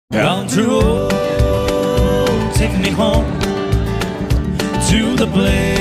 Country road, take me home to the place